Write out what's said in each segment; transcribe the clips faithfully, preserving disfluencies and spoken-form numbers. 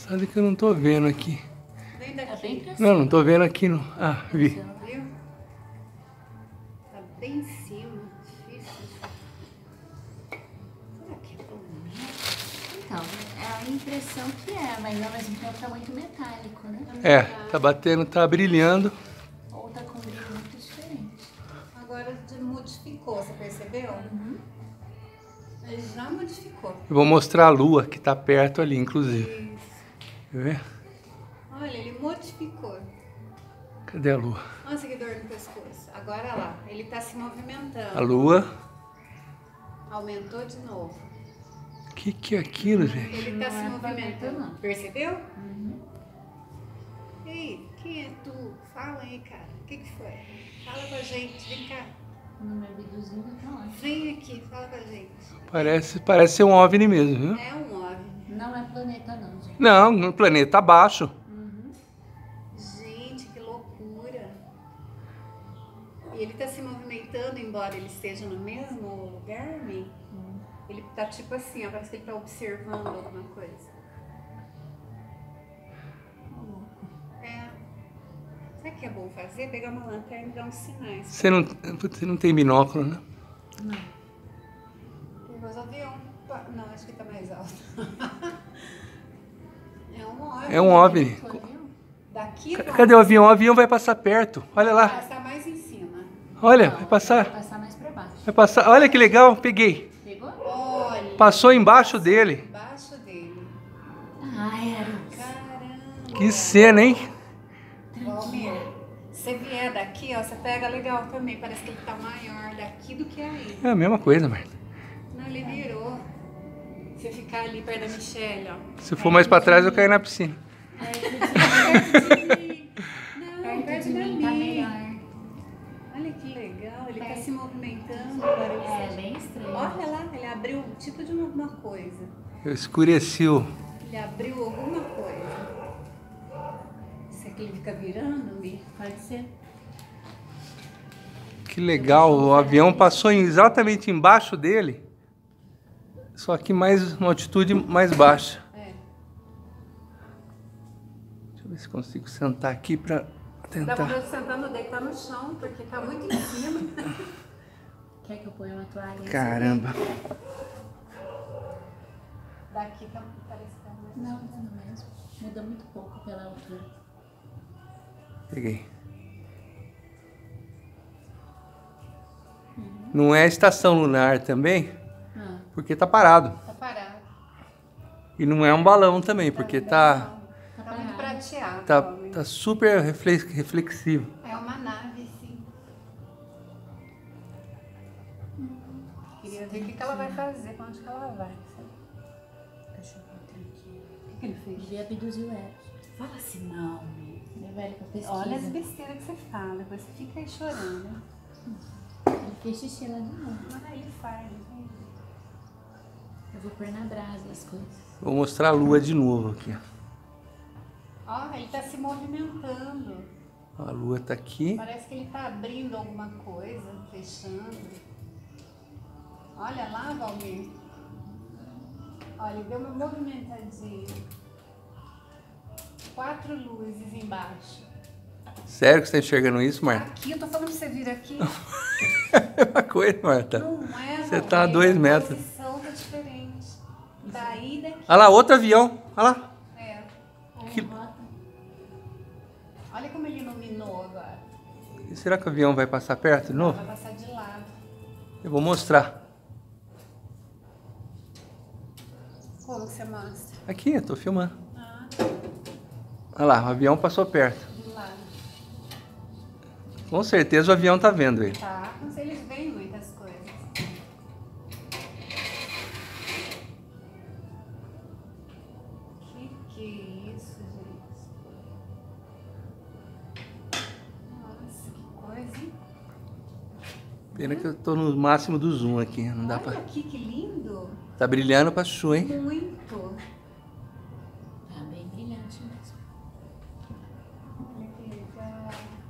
Sabe que eu não tô vendo aqui. Vem daqui. Não, não tô vendo aqui no... Ah, vi. Viu? Tá bem em cima. Difícil. Será que é bonito? Então, é a impressão que é, mas ao mesmo tempo tá muito metálico, né? É, tá batendo, tá brilhando. Ou tá com um brilho muito diferente. Agora modificou, você percebeu? Uhum. Ele já modificou. Eu vou mostrar a lua que tá perto ali, inclusive. Isso. Quer ver? Olha, ele modificou. Cadê a lua? Nossa, que dor no pescoço. Agora lá, ele tá se movimentando. A lua. Aumentou de novo. O que que é aquilo, gente? Ele tá Não se é movimentando. planeta, não. Percebeu? Uhum. Ei, quem é tu? Fala aí, cara. O que que foi? Fala com a gente. Vem cá. No meu abduzindo tá lá. Vem aqui, fala com a gente. Parece, parece ser um OVNI mesmo, viu? É um OVNI. Não é planeta não, gente. Não, no planeta abaixo. Uhum. Gente, que loucura. E ele tá se movimentando, embora ele esteja no mesmo lugar, né? Hum. Ele tá tipo assim, ó, parece que ele tá observando alguma coisa. É. Sabe o que é bom fazer? Pegar uma lanterna e dar uns sinais. Você não, você não tem binóculo, né? Não. Depois eu vi um... Não, acho que tá mais alto. É um OVNI. É um OVNI. Tu viu? Daqui... C- Cadê o avião? O avião vai passar perto. Olha lá. Passar mais em cima. Olha, Não, vai passar. Vai passar mais pra baixo. Vai passar. Olha que legal, peguei. Pegou? Olha. Passou embaixo dele. Embaixo dele. Ai, era. Caramba. Que cena, hein? Valmir, se você vier daqui, ó, você pega legal também. Parece que ele tá maior daqui do que aí. É a mesma coisa, Marta. Não, ele virou. Você ficar ali perto da Michelle, ó. Se for mais pra trás, eu caio na piscina. Perto de mim. Não, Perto perto de da mim tá mim. melhor. Olha que legal, ele tá Perto. se movimentando. Parece. É, bem estranho. Olha lá, ele abriu tipo de alguma coisa. Eu escureci o... Ele abriu alguma coisa. Será que ele fica virando, Mi? Pode ser. Que legal, o avião passou exatamente embaixo dele. Só que mais uma altitude mais baixa. É. Deixa eu ver se consigo sentar aqui pra Dá tentar. pra você sentar no deitar no chão, porque tá muito em cima. Quer que eu ponha uma toalha? Caramba. Daqui tá, parece que tá mais. Não, não é mesmo. Muda muito pouco pela altura. Peguei. Não é estação lunar também, Ah, porque tá parado. Tá parado. E não é um balão também, porque tá, Tá, Tá muito parado. prateado. tá, homem. tá super reflex- reflexivo. É uma nave, sim. Queria ver o que, que ela vai fazer, pra onde que ela vai. Sabe? deixa eu botar aqui. O que, que ele fez? Devia abduzir o Eric. Fala assim, não, Mi. Levar ele pra pesquisa. Olha as besteiras que você fala, depois você fica aí chorando. Ele fez xixi lá de novo. Mas aí ele faz, gente. Eu vou pôr na brasa as coisas. Vou mostrar a lua de novo aqui. Ó, ele tá se movimentando. A lua tá aqui. Parece que ele tá abrindo alguma coisa, fechando. Olha lá, Valmir. Olha, ele deu uma movimentadinha. Quatro luzes embaixo. Sério que você tá enxergando isso, Marta? Aqui, eu tô falando pra você vir aqui. É uma coisa, Marta. Não é, Você tá a Valmir, dois metros. A posição tá diferente. Daí daqui. Olha lá, outro avião. Olha lá. É. Que- Rota. Olha como ele iluminou agora. E será que o avião vai passar perto de novo? Vai passar de lado. Eu vou mostrar. Como que você mostra? Aqui, eu tô filmando. Ah, Olha lá, o avião passou perto. de lado. Com certeza o avião tá vendo ele. Tá, mas eles veem muitas coisas. Que que é isso, gente? Nossa, que coisa, hein? Pena que eu tô no máximo do zoom aqui. Não dá Olha pra... aqui, que lindo. Tá brilhando pra chu, hein? Muito. Tá bem brilhante mesmo. Olha que legal.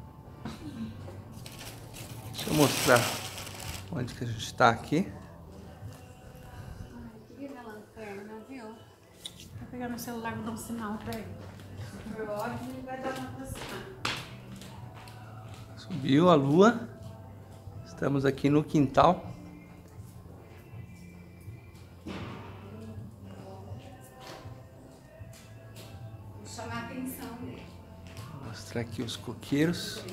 Deixa eu mostrar onde que a gente tá aqui. Ai, queria minha lanterna, viu? Vou pegar pegando o celular, vou dar um sinal pra ele. Se for ótimo, ele vai dar uma aproximada. Subiu a lua. Estamos aqui no quintal. Vou chamar a atenção dele. Vou mostrar aqui os coqueiros.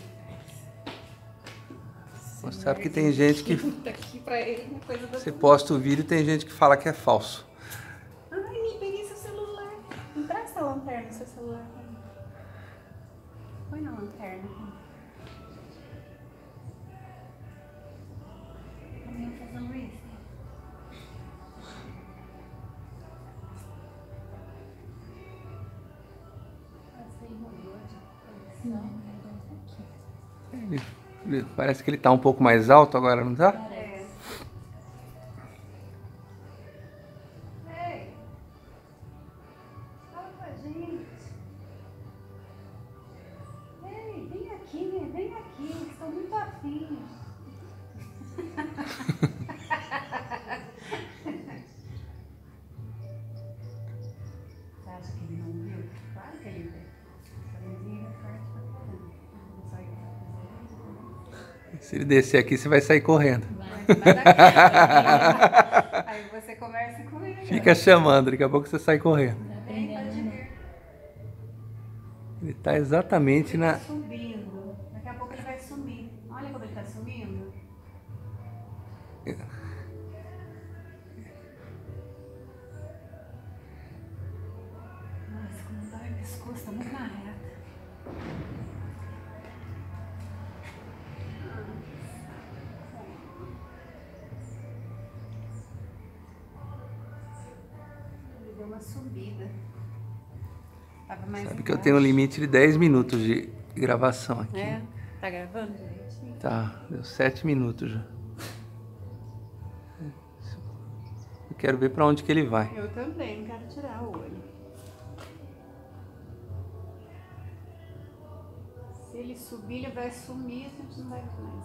Mostrar porque tem gente que... Aqui pra ele, uma coisa da... Você posta o vídeo e tem gente que fala que é falso. Ai, me peguei seu celular. Empresta a lanterna no seu celular. Põe na lanterna. Vamos fazendo isso. Ele, ele- parece que ele tá um pouco mais alto agora, não tá? É. Ei, fala com a gente. Ei, vem aqui, né? Vem aqui, estou muito afim. Você acha que ele não viu? Claro que ele viu. Essa luzinha é forte pra caramba. Não sai Se ele descer aqui, você vai sair correndo. Vai dar cara. Aí você conversa com ele. Fica chamando, daqui a pouco você sai correndo. Vem, pode vir. Ele tá exatamente Ele na... tá subindo. Daqui a pouco ele vai sumir. Olha como ele tá sumindo. Nossa, como dói o pescoço, tá muito na reta. Ele deu uma subida. Tava mais Sabe que eu embaixo. tenho um limite de dez minutos de gravação aqui. É? Tá gravando direitinho? Tá, deu sete minutos já. Eu quero ver pra onde que ele vai. Eu também, não quero tirar o olho. Se ele subir, ele vai sumir, a gente não vai ver mais.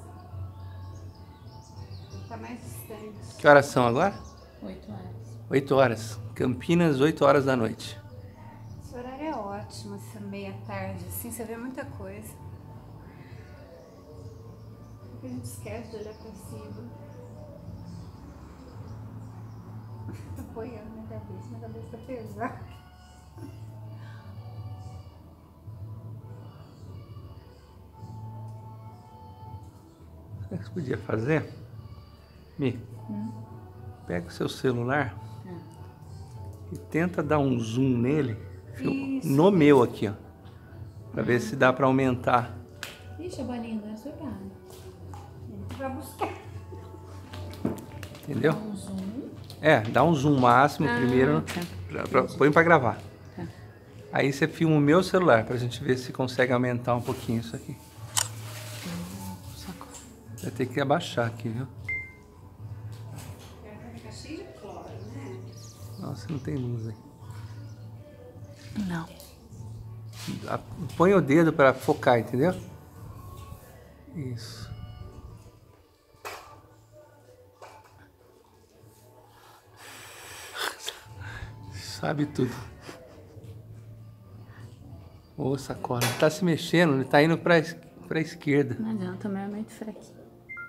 Ele tá mais distante. Que horas são agora? Oito horas. oito horas. Campinas, oito horas da noite. Esse horário é ótimo, essa meia tarde, assim, você vê muita coisa. Porque a gente esquece de olhar pra cima. Tô apoiando minha cabeça, minha cabeça tá pesada. O que você podia fazer? Mi, pega o seu celular e tenta dar um zoom nele. Isso. No meu aqui, ó. Pra ver se dá pra aumentar. Ixi, a bolinha agora foi pra água. A gente vai buscar. Entendeu? Um zoom. É, dá um zoom máximo Ah, primeiro. tá. Pra, pra, põe pra gravar. Tá. Aí você filma o meu celular pra gente ver se consegue aumentar um pouquinho isso aqui. Sacou. Vai ter que abaixar aqui, viu? Vai ficar cheio de cloro, né? Nossa, não tem luz aí. Não. A- Põe o dedo pra focar, entendeu? Isso. Sabe tudo. Ô, sacola, ele tá se mexendo, ele tá indo pra, es- pra esquerda. Não adianta, o meu é muito fraquinho.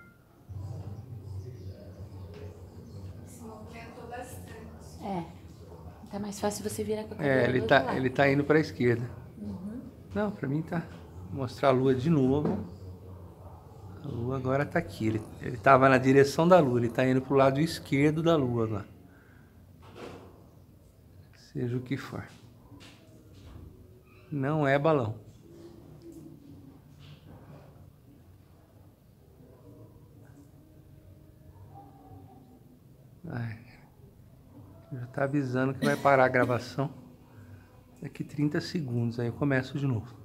Se movimentou bastante. É. Tá mais fácil você virar com a cadeira É, ele do outro tá, lado. ele tá indo pra esquerda. Não, pra mim tá. Vou mostrar a lua de novo. A lua agora tá aqui. Ele, ele tava na direção da lua, ele tá indo pro lado esquerdo da lua agora. Seja o que for. Não é balão. Ai, já tá avisando que vai parar a gravação daqui trinta segundos, aí eu começo de novo.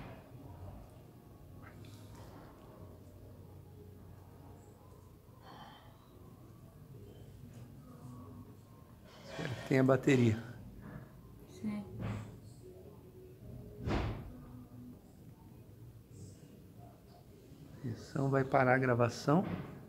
Espero que tenha bateria. Sim. A edição vai parar a gravação.